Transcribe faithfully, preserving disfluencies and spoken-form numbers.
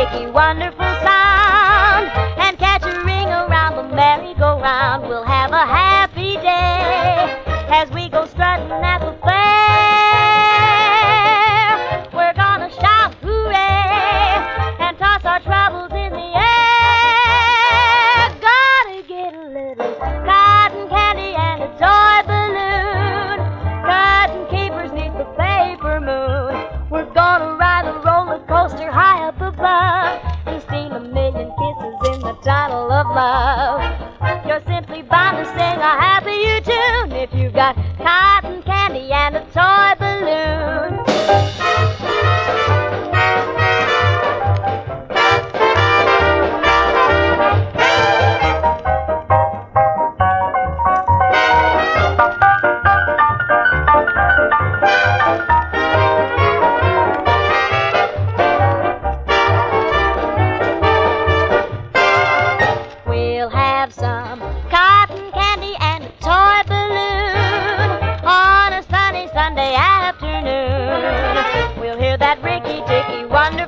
ticky, wonderful sound, and catch a ring around the merry-go-round. We'll have a happy day as we go strutting at the fair. We're gonna shout hooray and toss our troubles in the air. Gotta get a little cotton candy and a toy balloon, cutting capers neath the paper moon. We're gonna ride a roller coaster high up above and steam a million kisses in the tunnel of love. You're simply bound to sing a happy tune if you've got cotton candy and a toy balloon. We'll have some cotton candy and a toy balloon on a sunny Sunday afternoon. We'll hear that ricky-ticky wonderful